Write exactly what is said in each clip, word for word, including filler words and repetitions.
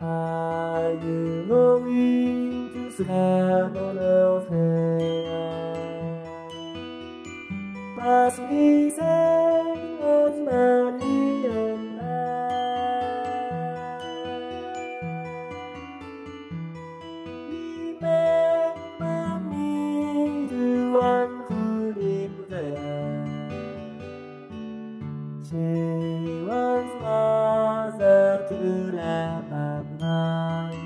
Are you going to Scarborough Fair? As we sang of Mary and I, remember me, the one who lived there. She was mother to the Babylon.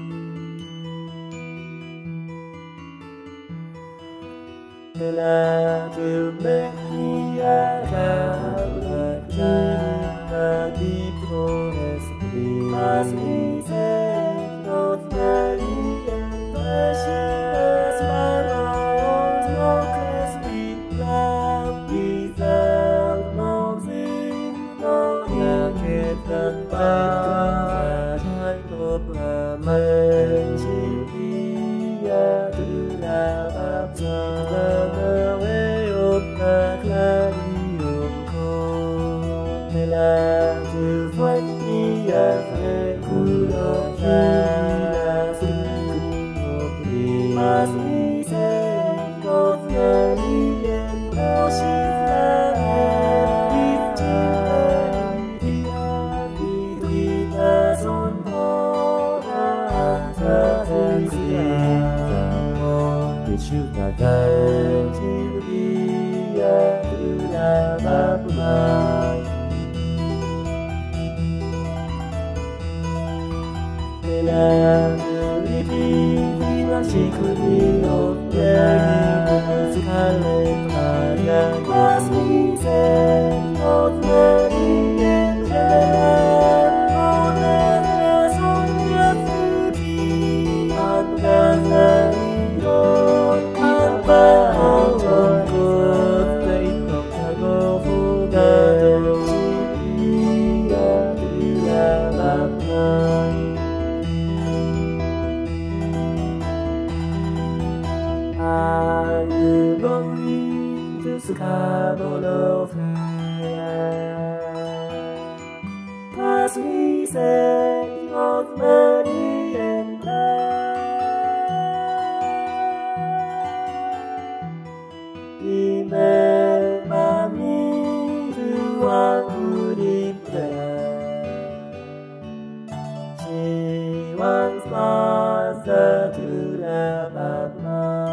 The land to make me a Catholic in the deep forest green. As we sang of Mary and precious Manos, no crest with love, without no sin, no naked and white, child of a man, she'll be a true love of the way of the clarion call. The land to find me a friend who loves us, who me. As we sang of Mary and precious love, with children between us on board, and the sea, it should not die till we are to love of mine. The land will repeat in a secret of the scarlet Maria. As we sang of Mary and Helen, oh, let us on your feet, and gathering on and by our good faith of the Lord, the city of the love night. Are you going to Scarborough Fair? As we sang of Mary and I, remember me, the one who lived there. She once was the true love of mine.